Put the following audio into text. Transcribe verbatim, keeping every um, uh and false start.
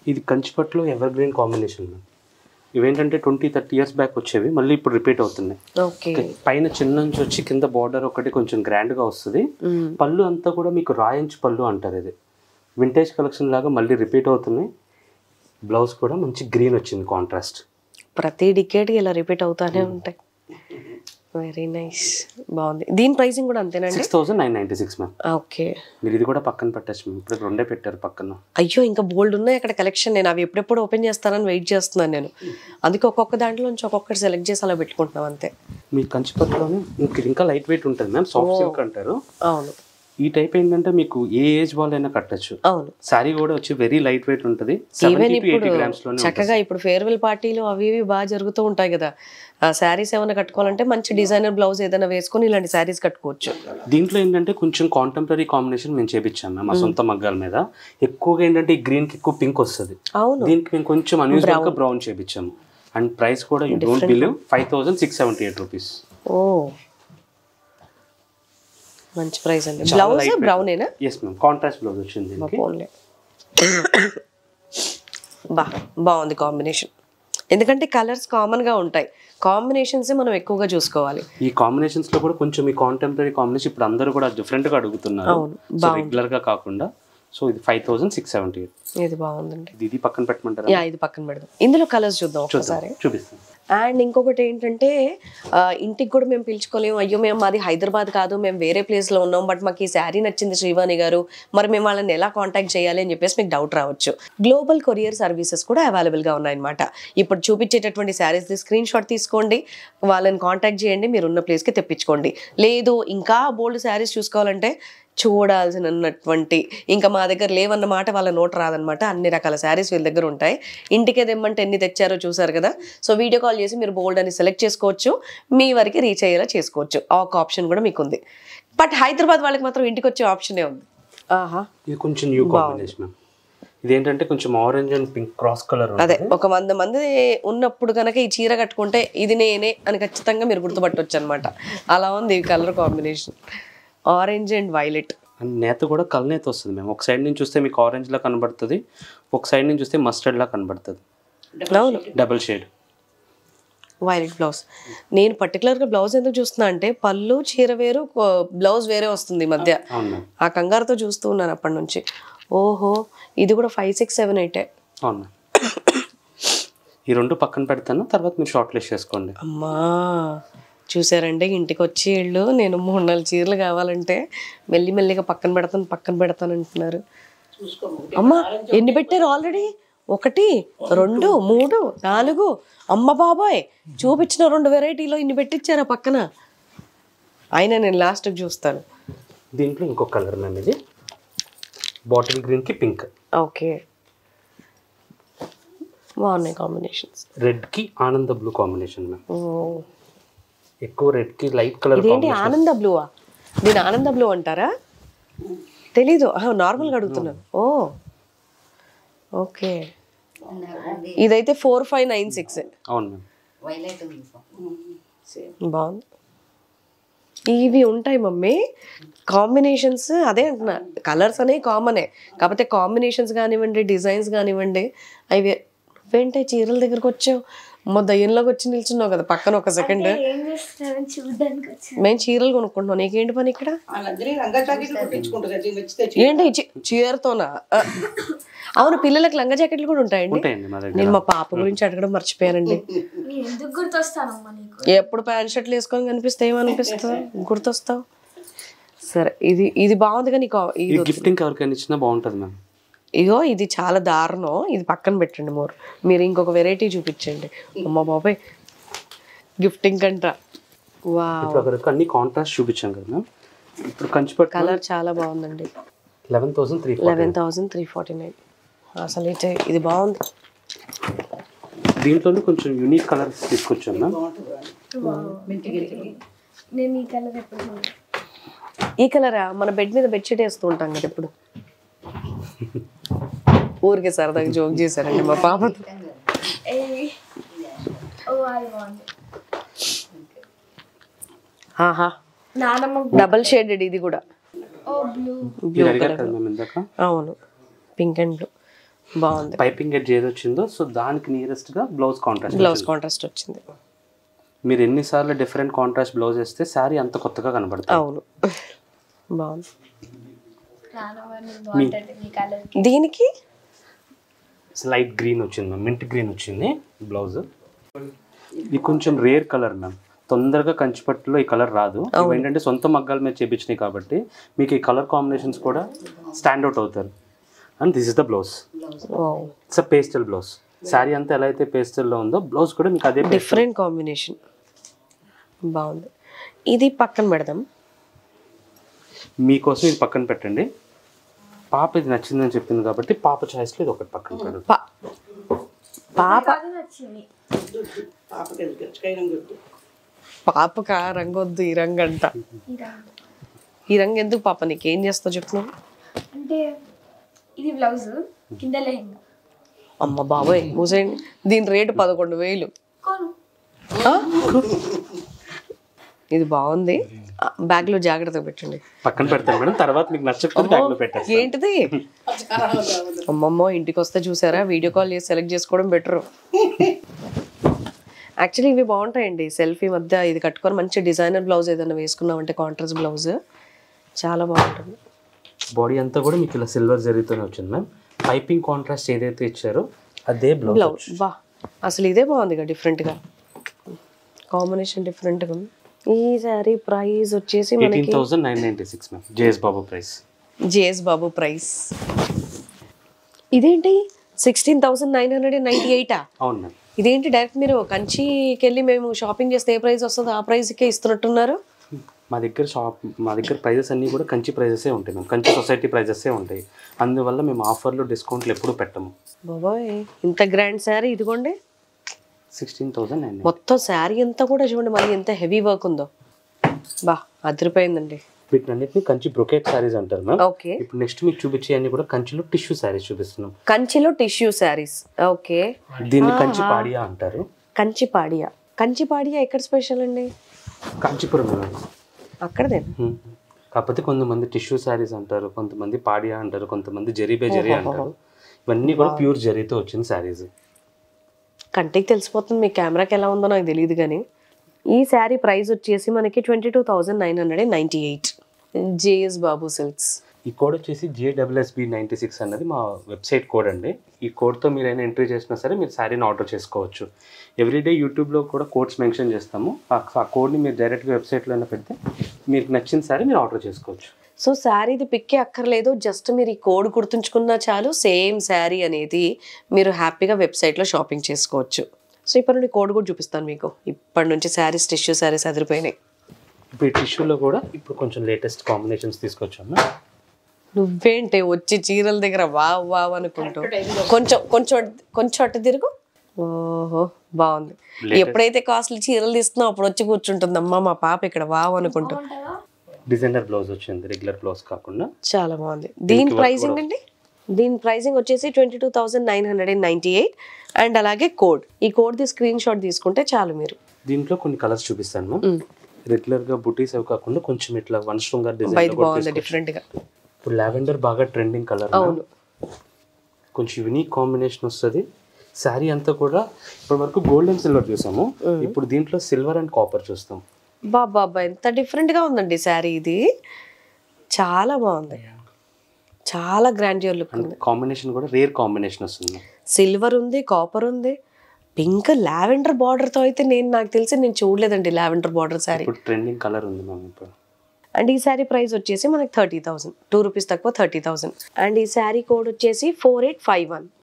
ఇది కంచిపట్టులో evergreen combination ma'am. ఇవేంటంటే ట్వంటీ థర్టీ ఇయర్స్ బ్యాక్ వచ్చేవి, మళ్ళీ ఇప్పుడు రిపీట్ అవుతున్నాయి. ఓకే, పైన చిన్న నుంచి వచ్చి కింద బార్డర్ ఒకటి కొంచెం గ్రాండ్గా వస్తుంది. పళ్ళు అంతా కూడా మీకు రాయించి పళ్ళు అంటారు. ఇది వింటేజ్ కలెక్షన్ లాగా మళ్ళీ రిపీట్ అవుతున్నాయి. బ్లౌజ్ కూడా మంచి గ్రీన్ వచ్చింది కాంట్రాస్ట్. ప్రతి డికేట్కి ఇలా రిపీట్ అవుతానే ఉంటాయి. వెరీ నైస్, బాగుంది. దీని ప్రైసింగ్ కూడా అంతేనండి? Six thousand nine ninety six ma'am. Okay, మీరు ఇది కూడా పక్కన పెట్టచ్చు మ్యామ్. ఇప్పుడు రెండే పెట్టారు పక్కన. అయ్యో ఇంకా బోల్డ్ ఉన్నాయి అక్కడ కలెక్షన్. నేను అవి ఎప్పుడెప్పుడు ఓపెన్ చేస్తానని వెయిట్ చేస్తున్నాను నేను. అందుకే ఒక్కొక్క దాంట్లో నుంచి ఒక్కొక్కటి సెలెక్ట్ చేసి అలా పెట్టుకుంటున్నాం అంతే. మీ కంచిపట్టులోనే ఇంకా లైట్ వెయిట్ ఉంటుంది మ్యామ్, సాఫ్ట్ సిల్క్ అంటారు. అవును, ఈ టైప్ ఏంటంటే మీకు ఏ ఏజ్ వాళ్ళైనా కట్టచ్చు. అవును, సారీ కూడా వచ్చి వెరీ లైట్ వెయిట్ ఉంటుంది. చక్కగా ఇప్పుడు ఫేర్వెల్ పార్టీలు అవి ఇవి బాగా జరుగుతూ ఉంటాయి కదా, శారీస్ ఏమైనా కట్టుకోవాలంటే మంచి డిజైనర్ బ్లౌజ్ ఏదైనా వేసుకొని ఇలాంటి శారీస్ కట్టుకోవచ్చు. దీంట్లో ఏంటంటే కొంచెం కాంటెంపరీ కాంబినేషన్ మేము చేపించాం మ్యామ్ మా సొంత మగ్గాల మీద. ఎక్కువగా ఏంటంటే ఈ గ్రీన్ కి ఎక్కువ పింక్ వస్తుంది. అవును, దీనికి మేము కొంచెం అన్యూజువల్ గా బ్రౌన్ చేపించాము. అండ్ ప్రైస్ కూడా you don't believe five thousand six seventy eight rupees. ఓ మంచి ప్రైస్ అండి. బ్లౌజ్ బ్రౌన్ ఏనా? ఎస్ మ్యామ్, కాంట్రాస్ట్ బ్లౌజ్ వచ్చింది. బా బాగుంది కాంబినేషన్. ఎందుకంటే కలర్స్ కామన్ గా ఉంటాయి, కాంబినేషన్స్ మనం ఎక్కువగా చూసుకోవాలి. ఈ కాంబినేషన్స్ లో కూడా కొంచెం ఈ కాంటెంపరీ కాంబినేషన్ ఇప్పుడు అందరూ కూడా డిఫరెంట్ గా అడుగుతున్నారు, రెగ్యులర్ గా కాకుండా. సో ఇది five thousand six seventy eight. ఇది బాగుందండి. ఇది పక్కన పెట్టమంటారా? యా, ఇది పక్కన పెడదాం. ఇందులో కలర్స్ చూద్దాం ఒకసారి. చూపిస్తాం. అండ్ ఇంకొకటి ఏంటంటే ఇంటికి కూడా మేము పిలుచుకోలేము, అయ్యో మేము మాది హైదరాబాద్ కాదు, మేము వేరే ప్లేస్లో ఉన్నాం, బట్ మాకు ఈ శారీ నచ్చింది శ్రీవాణి గారు, మరి మేము వాళ్ళని ఎలా కాంటాక్ట్ చేయాలి అని చెప్పేసి మీకు డౌట్ రావచ్చు. గ్లోబల్ కొరియర్ సర్వీసెస్ కూడా అవైలబుల్గా ఉన్నాయన్నమాట. ఇప్పుడు చూపించేటటువంటి శారీస్ స్క్రీన్ షాట్ తీసుకోండి, వాళ్ళని కాంటాక్ట్ చేయండి, మీరు ఉన్న ప్లేస్కి తెప్పించుకోండి. లేదు ఇంకా బోల్డ్ శారీస్ చూసుకోవాలంటే చూడాల్సినటువంటి ఇంకా మా దగ్గర లేవన్నమాట, వాళ్ళ నోట్ రాదనమాట. అన్ని రకాల శారీస్ వీళ్ళ దగ్గర ఉంటాయి. ఇంటికే తెమ్మంటే ఎన్ని తెచ్చారో చూసారు కదా. సో వీడియో కాల్ చేసి మీరు బోల్డ్ అని సెలెక్ట్ చేసుకోవచ్చు, మీ వరకు రీచ్ అయ్యేలా చేసుకోవచ్చు. ఆ ఒక ఆప్షన్ కూడా మీకు ఉంది. బట్ హైదరాబాద్ వాళ్ళకి మాత్రం ఇంటికి వచ్చే ఆప్షనే ఉంది. ఆహా, ఇది కొంచెం న్యూ కాంబినేషన్. ఇదేంటంటే కొంచెం orange and pink cross colour. అదే ఒక వంద మంది ఉన్నప్పుడు కనుక ఈ చీర కట్టుకుంటే ఇది నేనే అని ఖచ్చితంగా మీరు గుర్తుపట్టవచ్చు అనమాట. అలా ఉంది ఈ colour combination, orange and violet. And నేత కూడా కలనేత వస్తుంది మేము. ఒక సైడ్ నుంచి చూస్తే మీకు ఆరెంజ్ లా కనబడుతుంది, ఒక సైడ్ నుంచి చూస్తే మస్టర్డ్ లా కనబడుతుంది. అవును, డబుల్ షేడ్ వైలెట్ బ్లౌజ్. నేను పర్టికులర్గా బ్లౌజ్ ఎందుకు చూస్తున్నా అంటే పళ్ళు చీర వేరు, బ్లౌజ్ వేరే వస్తుంది మధ్య. ఆ కంగారుతో చూస్తూ ఉన్నాను అప్పటి నుంచి. ఓహో, ఇది కూడా ఫైవ్ సిక్స్ సెవెన్ ఎయిట్. అవునా, ఈ రెండు పక్కన పెడతాను, తర్వాత మీరు షార్ట్ లిస్ట్ చేసుకోండి. అమ్మా చూసారంటే ఇంటికి వచ్చి వీళ్ళు నేను మూడు నాలుగు చీరలు కావాలంటే మెల్లి మెల్లిగా పక్కన పెడతాను పక్కన పెడతాను అంటున్నారు. అమ్మా ఎన్ని పెట్టారు ఆల్రెడీ? ఒకటి, రెండు, మూడు, నాలుగు. అమ్మ బాబాయ్, చూపించిన రెండు వెరైటీలో ఇన్ని పెట్టించారా పక్కన? అయినా నేను లాస్ట్కి చూస్తాను. దీంట్లో ఇంకొక కలర్ మ్యామ్, ఇది బాటిల్ గ్రీన్ కి పింక్. ఓకే, బాగున్నాయి కాంబినేషన్స్. రెడ్ కి ఆనంద బ్లూ కాంబినేషన్ మ్యామ్. ఎక్కువ రెడ్ కి లైట్ కలర్. ఇదేంటి ఆనంద బ్లూవా? దీని ఆనంద బ్లూ అంటారా? తెలీదు, నార్మల్గా అడుగుతున్నాను. ఓ ఓకే, ఇదైతే ఫోర్ ఫైవ్ నైన్ సిక్స్. అవును, బాగుంది. ఇవి ఉంటాయి మమ్మీ కాంబినేషన్స్. అదే అంటున్నా, కలర్స్ అనేవి కామనే, కాకపోతే కాంబినేషన్స్ కానివ్వండి, డిజైన్స్ కానివ్వండి, అవి నువ్వేంటే చీరల దగ్గరకు వచ్చావు, మా దయ్యంలోకి వచ్చి నిల్చున్నావు కదా పక్కన. ఒక సెకండ్, మేము చీరలు కొనుక్కుంటున్నాం, నీకేంటి పని ఇక్కడ? ఏంటి చీరతోనా? అవును, పిల్లలకి లంగా జాకెట్లు కూడా ఉంటాయండి. నేను మా పాప గురించి అడగడం మర్చిపోయానండి. ఎప్పుడు ప్యాంట్ షర్ట్లు వేసుకొని కనిపిస్తే ఏమనిపిస్తుంది? గుర్తొస్తావు. సరే, ఇది ఇది బాగుంది కానీ గిఫ్టింగ్ ఎవరికైనా ఇచ్చినా బాగుంటుంది మ్యామ్. ఇగో ఇది చాలా దారుణం, ఇది పక్కన పెట్టండి. మోర్ మీరు ఇంకొక వెరైటీ చూపించండి. అమ్మ బాబాయ్, గిఫ్టింగ్ కంట. వావ్, అన్ని కాంట్రాస్ట్ చూపించాం కదా మ్యామ్. ఇప్పుడు కంచిపట్టు కలర్ చాలా బాగుందండి. Eleven thousand three eleven thousand three forty nine అసలు అయితే ఇది బాగుంది. దీంట్లోనే కొంచెం యూనిక్ కలర్స్ తీసుకొచ్చాం మ్యామ్. ఈ కలరా? మన బెడ్ మీద బెడ్షీట్ వేస్తూ ఉంటాం కదా ఎప్పుడు. ఊరికే సరదాగా జోక్ చేశారండి మా పాపతో. ఆహా, డబల్ షేడెడ్ ఇది కూడా. అవును, పింక్ అండ్ బ్లూ. బాగుంది. పైపింగ్ ఎడ్జ్ ఏది వచ్చిందో సో దానికి నియరెస్ట్ గా బ్లౌజ్ కాంట్రాస్ట్ బ్లౌజ్ కాంట్రాస్ట్ వచ్చింది. మీరు ఎన్నిసార్లు డిఫరెంట్ కాంట్రాస్ట్ బ్లౌజ్ వేస్తే శారీ అంత కొత్తగా కనబడుతుంది. అవును బాగుంది. దీనికి లైట్ గ్రీన్ వచ్చింది మ్యామ్, మింట్ గ్రీన్ వచ్చింది బ్లౌజ్. ఇది కొంచెం రేర్ కలర్ మ్యామ్, తొందరగా కంచిపట్టులో ఈ కలర్ రాదు. ఏంటంటే సొంత మగ్గాల మీద చేపించినాయి కాబట్టి మీకు ఈ కలర్ కాంబినేషన్స్ కూడా స్టాండ్ అవుట్ అవుతారు. And this is the blouse. It's a pastel blouse. Sari అంతా ఎలా అయితే పేస్టల్లో ఉందో బ్లౌజ్ కూడా మీకు అదే డిఫరెంట్ కాంబినేషన్ బాగుంది. ఇది పక్కన పెడదాం, మీకోసం ఇది పక్కన పెట్టండి. పాప ఇది నచ్చిందని చెప్పింది కాబట్టి పాప చాయిస్లో ఇది ఒకటి పక్కన పెడదాం. పాప పాపక రంగు వద్దు, ఈ రంగు అంట. ఈ రంగు ఎందుకు పాప? నీకు ఏం చేస్తావు చెప్పు. అంటే ఇది బ్లౌజ్ కింద లెహంగా. అమ్మ బాబోయ్ మూసేయండి. దీని రేటు పదకొండు వేలు. ఇది బాగుంది. బ్యాగ్ లో జాగ్రత్తగా పెట్టండి. పక్కన పెడతాను మేడం, తర్వాత మీకు నచ్చకపోతే బ్యాగ్ లో పెట్టండి. ఏంటిది? అమ్మమ్మో ఇంటికి వస్తే చూసారా, వీడియో కాల్ చేసి సెలెక్ట్ చేసుకోవడం బెటర్. యాక్చువల్లీ ఇవి బాగుంటాయండి. సెల్ఫీ మధ్య ఇది కట్టుకొని మంచి డిజైనర్ బ్లౌజ్ ఏదైనా వేసుకున్నామంటే కాంట్రాస్ట్ బ్లౌజ్ చాలా బాగుంటుంది. బాడీ అంతా కూడా మీకు ఇలా సిల్వర్ జరీతోనే వచ్చింది మ్యామ్. పైపింగ్ కాంట్రాస్ట్ ఏదైతే ఇచ్చారో అదే బ్లౌజ్ బ్లౌజ్. బా అసలు ఇదే బాగుంది డిఫరెంట్గా, కాంబినేషన్ డిఫరెంట్గా. ఈ సారీ ప్రైస్ వచ్చేసి eighteen thousand nine ninety six ma'am. J S Babu price. J S Babu price. ఇదేంటి sixteen thousand nine hundred and ninety ఎయిటా? అవును మ్యామ్. ఇదేంటి డైరెక్ట్ మీరు కంచికి వెళ్ళి మేము షాపింగ్ చేస్తే ఏ ప్రైస్ వస్తుందో ఆ ప్రైస్కే ఇస్తున్నట్టున్నారు. మా దగ్గర షాప్ మా దగ్గర ప్రైజెస్ అన్నీ కూడా కంచి ప్రైజెసే ఉంటాయి మ్యామ్, కంచి సొసైటీ ప్రైజెసే ఉంటాయి. అందువల్ల మేము ఆఫర్లు డిస్కౌంట్లు ఎప్పుడూ పెట్టము. బాబాయ్ ఇంత గ్రాండ్ శారీ ఇదిగోండి, సిక్స్టీన్ థౌసండ్ నైన్. మొత్తం శారీ అంతా కూడా చూడండి మళ్ళీ ఎంత హెవీ వర్క్ ఉందో. బా అదిరిపోయిందండి. వీటినన్నిటిని కంచి బ్రొకెట్ శారీస్ అంటారు మ్యామ్. ఓకే. ఇప్పుడు నెక్స్ట్ మీకు చూపించే అన్ని కూడా కంచిలో టిష్యూ శారీస్ చూపిస్తున్నాం. కంచిలో టిష్యూ శారీస్. ఓకే. దీన్ని కంచి పాడియా అంటారు. కంచి పాడియా. కంచి పాడియా ఎక్కడ స్పెషల్ అండి? కాంచీపురం మ్యామ్. అక్కడదే. కాకపోతే కొంతమంది టిష్యూ శారీస్ అంటారు, కొంతమంది పాడియా అంటారు, కొంతమంది జరీబే జరీ అంటారు. ఇవన్నీ కూడా ప్యూర్ జరీతో వచ్చిన శారీస్. కంటికి తెలిసిపోతుంది, మీ కెమెరాకి ఎలా ఉందో నాకు తెలియదు కానీ. ఈ శారీ ప్రైస్ వచ్చేసి మనకి twenty two thousand nine hundred and ninety eight. J S Babu silks. ఈ కోడ్ వచ్చేసి J double S B ninety six అన్నది మా వెబ్సైట్ కోడ్ అండి. ఈ కోడ్తో మీరైనా ఎంట్రీ చేసినా సరే మీరు శారీని ఆర్డర్ చేసుకోవచ్చు. ఎవ్రీడే యూట్యూబ్లో కూడా కోడ్స్ మెన్షన్ చేస్తాము. ఆ కోడ్ని మీరు డైరెక్ట్గా వెబ్సైట్లో అయినా పెడితే మీకు నచ్చిన శారీ మీరు ఆర్డర్ చేసుకోవచ్చు. సో శారీది పిక్కే అక్కర్లేదు, జస్ట్ మీరు ఈ కోడ్ గుర్తుంచుకున్నా చాలు, సేమ్ శారీ అనేది మీరు హ్యాపీగా వెబ్సైట్లో షాపింగ్ చేసుకోవచ్చు. సో ఇప్పటి నుండి కోడ్ కూడా చూపిస్తాను మీకు. ఇప్పటి నుంచి శారీస్ టిష్యూ శారీస్ అదిరిపోయినాయి. ఇప్పుడు ఈ టిష్యూలో కూడా ఇప్పుడు కొంచెం లేటెస్ట్ కాంబినేషన్స్ తీసుకొచ్చాము. నువ్వేంటే వచ్చి చీరల దగ్గర వావ్ వావ్ అనుకుంటూ కొంచెం కొంచెం కొంచెం అట్టు తిరుగు. ఓహో బాగుంది. ఎప్పుడైతే కాస్ట్లీ చీరలు తీస్తున్నావు అప్పుడు వచ్చి కూర్చుంటుంది అమ్మ మా పాప ఇక్కడ వావ్ అనుకుంటూ. డిజైనర్ బ్లౌజ్ వచ్చింది, రెగ్యులర్ బ్లౌజ్ కాకుండా. చాలా బాగుంది. దీని ప్రైసింగ్ అండి? దీని ప్రైసింగ్ వచ్చేసి twenty two thousand nine hundred and ninety eight and అలాగే కోడ్. ఈ కోడ్ ది స్క్రీన్ షాట్ తీసుకుంటే చాలు మీరు. దీంట్లో కొన్ని కలర్స్ చూపిస్తాను మ్యామ్. రెగ్యులర్ గా బుటీస్ అవి కాకుండా కొంచెం ఇట్లా వన్ శృంగార్ డిజైన్ బాగుంది, డిఫరెంట్ గా. ఇప్పుడు లావెండర్ బాగా ట్రెండింగ్ కలర్. అవును, కొంచెం యూనిక్ కాంబినేషన్ వస్తుంది. శారీ అంతా కూడా ఇప్పటి వరకు గోల్డ్ అండ్ సిల్వర్ చూసాము, ఇప్పుడు దీంట్లో సిల్వర్ అండ్ కాపర్ చూస్తాం. బాబా ఎంత డిఫరెంట్ గా ఉందండి శారీ. ఇది చాలా బాగుంది, చాలా గ్రాండియర్ లుక్ ఉంది. కాంబినేషన్ కూడా రేర్ కాంబినేషన్ వస్తుంది. సిల్వర్ ఉంది, కాపర్ ఉంది, పింక్ లావెండర్ బార్డర్ తో అయితే నేను నాకు తెలిసి నేను చూడలేదండి లావెండర్ బార్డర్ శారీ. ఇప్పుడు ట్రెండింగ్ కలర్ ఉంది మ్యామ్ ఇప్పుడు. అండ్ ఈ శారీ ప్రైస్ వచ్చేసి మనకి థర్టీ థౌసండ్, టూ రూపీస్ తక్కువ థర్టీ థౌసండ్. అండ్ ఈ శారీ కోడ్ వచ్చేసి ఫోర్ ఎయిట్ ఫైవ్ వన్.